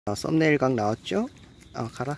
썸네일 각 나왔죠? 가라.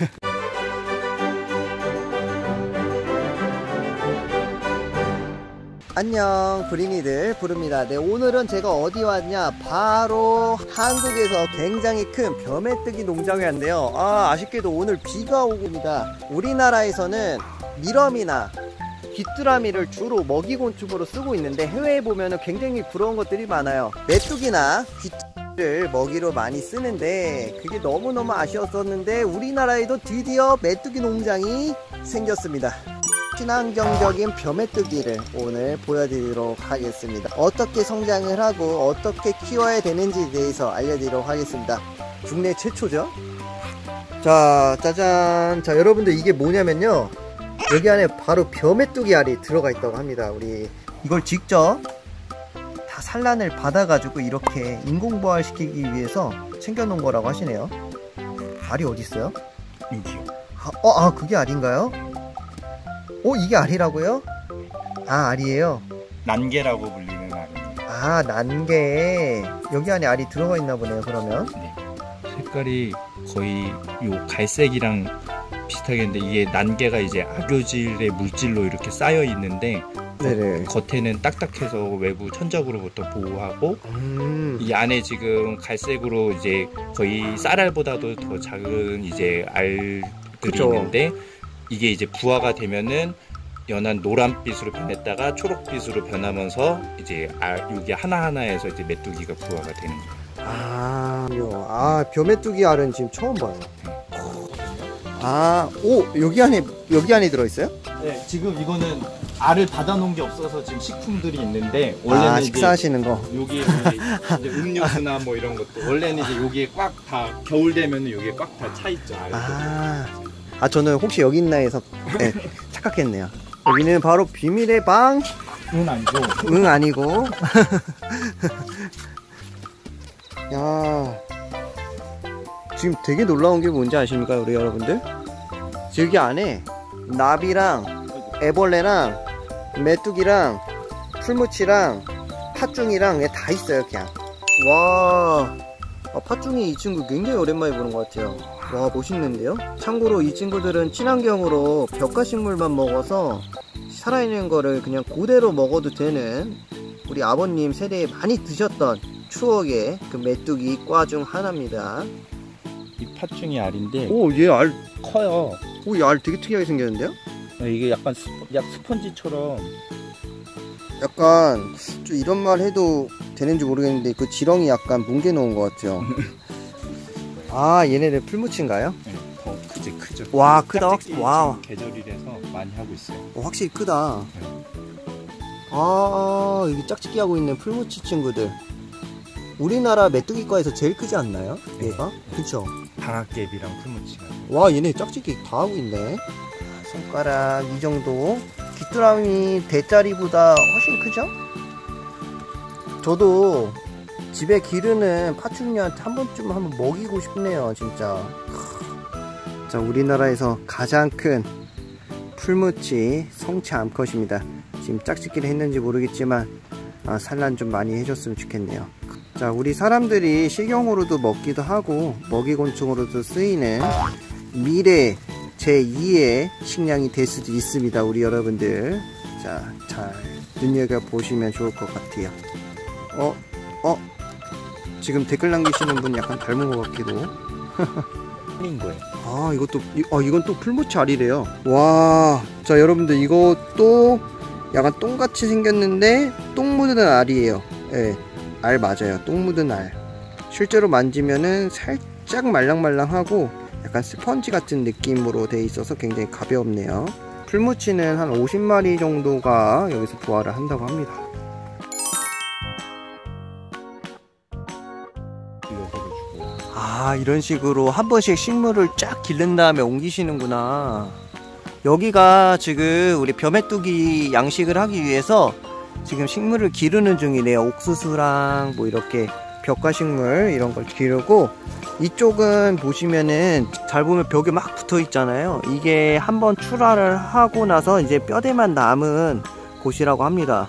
안녕 브린이들 부릅니다. 네, 오늘은 제가 어디 왔냐, 바로 한국에서 굉장히 큰 벼메뜨기 농장에 왔는데요. 아쉽게도 오늘 비가 오고 있습니다. 우리나라에서는 미럼이나 귀뚜라미를 주로 먹이곤충으로 쓰고 있는데, 해외에 보면 굉장히 부러운 것들이 많아요. 메뚜기나 귀뚜라미를 먹이로 많이 쓰는데 그게 너무너무 아쉬웠었는데, 우리나라에도 드디어 메뚜기 농장이 생겼습니다. 친환경적인 벼메뚜기를 오늘 보여드리도록 하겠습니다. 어떻게 성장을 하고 어떻게 키워야 되는지에 대해서 알려드리도록 하겠습니다. 국내 최초죠. 자, 짜잔. 자, 여러분들, 이게 뭐냐면요, 여기 안에 바로 벼메뚜기 알이 들어가 있다고 합니다. 우리 이걸 직접 다 산란을 받아가지고 이렇게 인공부화를 시키기 위해서 챙겨놓은 거라고 하시네요. 알이 어디 있어요? 여기요. 그게 알인가요? 이게 알이라고요? 알이에요? 난개라고 불리는 알입니다. 난개. 여기 안에 알이 들어가 있나 보네요, 그러면. 네. 색깔이 거의 요 갈색이랑 비슷하겠는데, 이게 난개가 이제 악효질의 물질로 이렇게 쌓여 있는데, 네네. 겉에는 딱딱해서 외부 천적으로부터 보호하고, 이 안에 지금 갈색으로 이제 거의 쌀알보다도 더 작은 이제 알들이 그쵸. 있는데, 이게 이제 부화가 되면은 연한 노란빛으로 변했다가 초록빛으로 변하면서 이제 여기 하나하나에서 이제 메뚜기가 부화가 되는 거예요. 벼메뚜기 알은 지금 처음 봐요. 여기 안에 들어있어요? 네, 지금 이거는 알을 받아놓은 게 없어서 지금 식품들이 있는데, 원래는 식사하시는 거. 여기에 이제 음료수나 뭐 이런 것도 원래는 이제 여기에 꽉 다 겨울 되면은 여기에 꽉 다 차 있죠. 저는 혹시 여기 있나 해서 착각했네요. 여기는 바로 비밀의 방. 아니고. 아니고. 야, 지금 되게 놀라운 게 뭔지 아십니까, 우리 여러분들? 여기 안에 나비랑 애벌레랑 메뚜기랑 풀무치랑 팥중이랑 다 있어요, 그냥. 와, 팥중이 이 친구 굉장히 오랜만에 보는 것 같아요. 와, 멋있는데요? 참고로 이 친구들은 친환경으로 벽화식물만 먹어서 살아있는 거를 그냥 그대로 먹어도 되는, 우리 아버님 세대에 많이 드셨던 추억의 그 메뚜기 과 중 하나입니다. 이 팥중이 알인데, 얘 알 커요. 얘 알 되게 특이하게 생겼는데요? 이게 약간 스펀지처럼. 약간 좀 이런 말 해도 되는지 모르겠는데, 그 지렁이 약간 뭉개 놓은 것 같아요. 얘네들 풀무치인가요? 네, 더 크죠. 와, 크다. 와, 계절이라서 많이 하고 있어요. 확실히 크다. 네. 여기 짝짓기 하고 있는 풀무치 친구들. 우리나라 메뚜기과에서 제일 크지 않나요? 얘가? 그쵸? 방앗개비랑 풀무치가. 와, 얘네 짝짓기 다 하고 있네. 손가락 이 정도. 귀뚜라미 대짜리보다 훨씬 크죠? 저도 집에 기르는 파충류한테 한 번쯤 한번 먹이고 싶네요, 진짜. 자, 우리나라에서 가장 큰 풀무치 성체 암컷입니다. 지금 짝짓기를 했는지 모르겠지만 산란 좀 많이 해줬으면 좋겠네요. 자, 우리 사람들이 식용으로도 먹기도 하고 먹이곤충으로도 쓰이는 미래 제2의 식량이 될 수도 있습니다, 우리 여러분들. 자, 잘 눈여겨보시면 좋을 것 같아요. 지금 댓글 남기시는 분 약간 닮은 것 같기도. 풀린 거예요. 이건 또 풀무치 알이래요. 와, 자, 여러분들, 이것도 약간 똥같이 생겼는데 똥 묻은 알이에요. 네, 알 맞아요. 똥 묻은 알. 실제로 만지면은 살짝 말랑말랑하고 약간 스펀지 같은 느낌으로 돼 있어서 굉장히 가볍네요. 풀무치는 한 50마리 정도가 여기서 부화를 한다고 합니다. 이런 식으로 한 번씩 식물을 쫙 기른 다음에 옮기시는구나. 여기가 지금 우리 벼메뚜기 양식을 하기 위해서 지금 식물을 기르는 중이래요. 옥수수랑 뭐 이렇게 벽화식물 이런 걸 기르고, 이쪽은 보시면은 잘 보면 벽에 막 붙어 있잖아요. 이게 한번 출하를 하고 나서 이제 뼈대만 남은 곳이라고 합니다.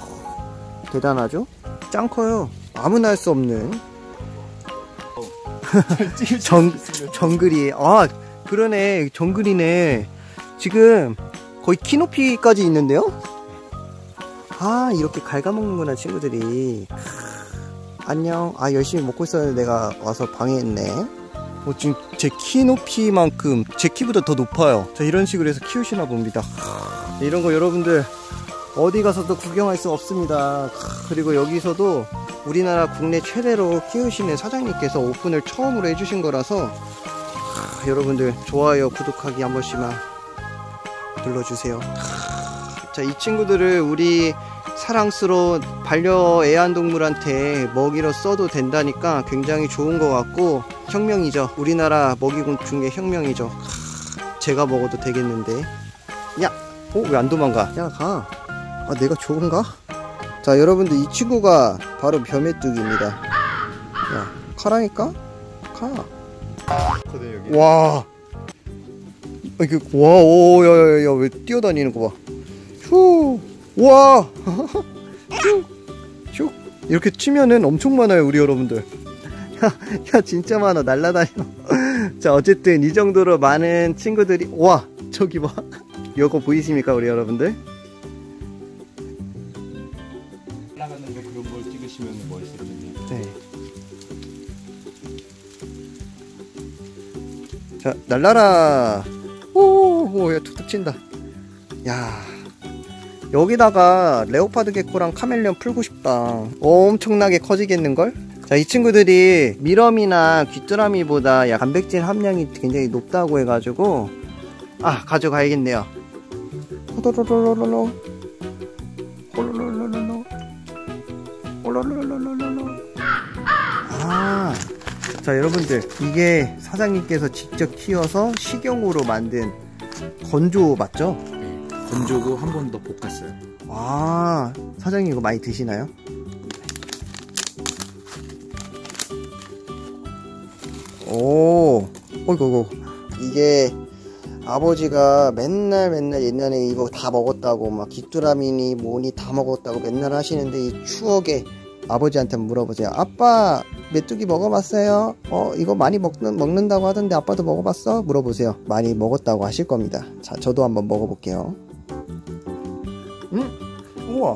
대단하죠? 짱 커요. 아무나 할 수 없는. 정글이. 아, 그러네. 정글이네. 지금 거의 키높이까지 있는데요? 아, 이렇게 갉아먹는구나, 친구들이. 안녕. 아, 열심히 먹고 있었는데 내가 와서 방해했네. 지금 제 키 높이만큼 제 키보다 더 높아요. 자, 이런 식으로 해서 키우시나 봅니다. 이런 거 여러분들 어디 가서도 구경할 수 없습니다. 그리고 여기서도 우리나라 국내 최대로 키우시는 사장님께서 오픈을 처음으로 해주신 거라서 여러분들 좋아요, 구독하기 한 번씩만 눌러주세요. 자, 이 친구들을 우리 사랑스러운 반려 애완동물한테 먹이로 써도 된다니까 굉장히 좋은 것 같고 혁명이죠. 우리나라 먹이곤충의 혁명이죠. 제가 먹어도 되겠는데. 야! 왜 안 도망가? 야, 가. 아, 내가 좋은가? 자, 여러분들 이 친구가 바로 벼메뚜기입니다. 야, 가라니까? 가. 와. 이게, 와, 오, 야, 왜 뛰어다니는 거 봐. 휴. 와. 슉. 이렇게 치면은 엄청 많아요, 우리 여러분들. 야, 진짜 많아. 날라다녀. 자, 어쨌든 이 정도로 많은 친구들이, 와, 저기 봐. 이거 보이십니까, 우리 여러분들? 올라가는데 그런 걸 찍으시면 멋있을 텐데. 네. 자, 날라라. 오, 야, 툭툭 친다. 야, 여기다가 레오파드 게코랑 카멜레온 풀고 싶다. 엄청나게 커지겠는걸? 자, 이 친구들이 미럼이나 귀뚜라미보다 약 단백질 함량이 굉장히 높다고 해가지고 가져가야겠네요. 호로로로로로 호로로로로로 호로로로로로. 자, 여러분들 이게 사장님께서 직접 키워서 식용으로 만든 건조 맞죠? 네, 건조고 한 번 더 볶았어요. 아, 사장님 이거 많이 드시나요? 오, 어이구, 이게 아버지가 맨날 옛날에 이거 다 먹었다고 막 귀뚜라미니 뭐니 다 먹었다고 맨날 하시는데 이 추억에 아버지한테 물어보세요. 아빠 메뚜기 먹어봤어요? 이거 많이 먹는다고 하던데 아빠도 먹어봤어? 물어보세요. 많이 먹었다고 하실 겁니다. 자, 저도 한번 먹어볼게요. 우와,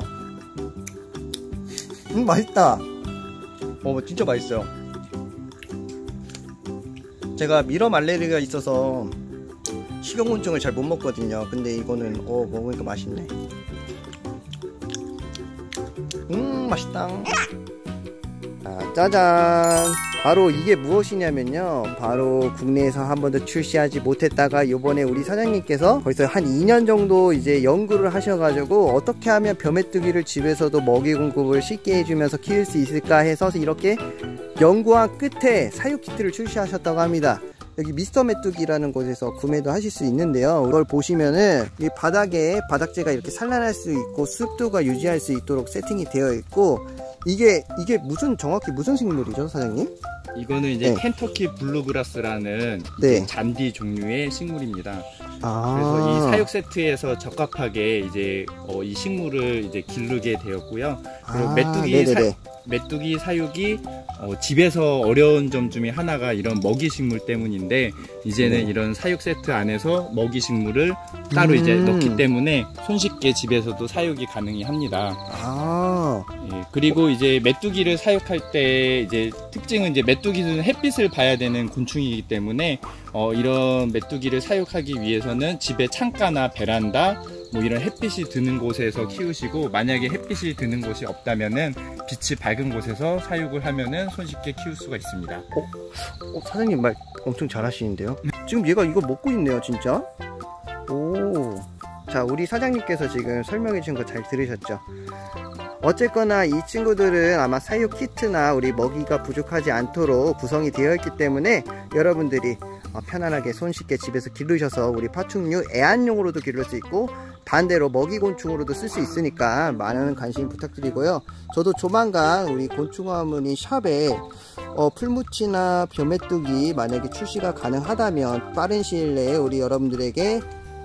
맛있다. 진짜 맛있어요. 제가 미럼 알레르기가 있어서 식용곤충을 잘 못 먹거든요. 근데 이거는 먹으니까 맛있네. 맛있다. 짜잔, 바로 이게 무엇이냐면요, 바로 국내에서 한 번도 출시하지 못했다가 요번에 우리 사장님께서 벌써 한 2년 정도 이제 연구를 하셔가지고 어떻게 하면 벼메뚜기를 집에서도 먹이 공급을 쉽게 해주면서 키울 수 있을까 해서 이렇게 연구한 끝에 사육 키트를 출시하셨다고 합니다. 여기 미스터 메뚜기라는 곳에서 구매도 하실 수 있는데요, 이걸 보시면은 이 바닥에 바닥재가 이렇게 산란할 수 있고 습도가 유지할 수 있도록 세팅이 되어 있고, 이게 정확히 무슨 식물이죠, 사장님? 이거는 이제 켄터키 블루그라스라는 잔디 종류의 식물입니다. 그래서 이 사육 세트에서 적합하게 이제 이 식물을 이제 기르게 되었고요. 그리고 메뚜기 사육이 집에서 어려운 점 중에 하나가 이런 먹이 식물 때문인데, 이제는 이런 사육 세트 안에서 먹이 식물을 따로 이제 넣기 때문에 손쉽게 집에서도 사육이 가능합니다. 예, 그리고 이제 메뚜기를 사육할 때 이제 특징은 이제 메뚜기는 햇빛을 봐야 되는 곤충이기 때문에 이런 메뚜기를 사육하기 위해서는 집에 창가나 베란다 뭐 이런 햇빛이 드는 곳에서 키우시고, 만약에 햇빛이 드는 곳이 없다면은 빛이 밝은 곳에서 사육을 하면은 손쉽게 키울 수가 있습니다. 사장님 말 엄청 잘하시는데요? 지금 얘가 이거 먹고 있네요, 진짜. 오, 자, 우리 사장님께서 지금 설명해 주신 거 잘 들으셨죠? 어쨌거나 이 친구들은 아마 사육 키트나 우리 먹이가 부족하지 않도록 구성이 되어 있기 때문에 여러분들이 편안하게 손쉽게 집에서 기르셔서 우리 파충류 애완용으로도 기를 수 있고 반대로 먹이곤충으로도 쓸 수 있으니까 많은 관심 부탁드리고요. 저도 조만간 우리 곤충화문인 샵에 풀무치나 벼메뚜기 만약에 출시가 가능하다면 빠른 시일 내에 우리 여러분들에게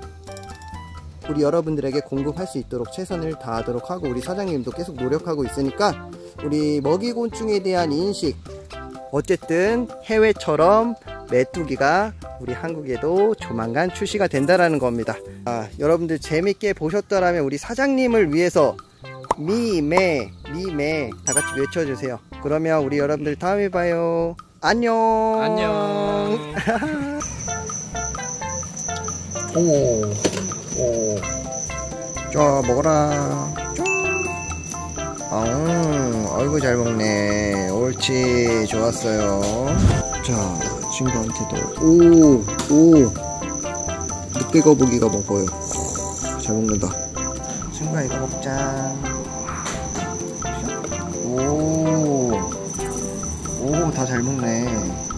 공급할 수 있도록 최선을 다하도록 하고, 우리 사장님도 계속 노력하고 있으니까 우리 먹이곤충에 대한 인식 어쨌든 해외처럼 메뚜기가 우리 한국에도 조만간 출시가 된다라는 겁니다. 여러분들 재밌게 보셨더라면 우리 사장님을 위해서 미매 다 같이 외쳐주세요. 그러면 우리 여러분들 다음에 봐요. 안녕. 오. 자, 먹어라. 아이고 잘 먹네. 옳지, 좋았어요. 자, 친구한테도 늑대 거북이가 먹어요. 잘 먹는다. 친구야, 이거 먹자. 다 잘 먹네.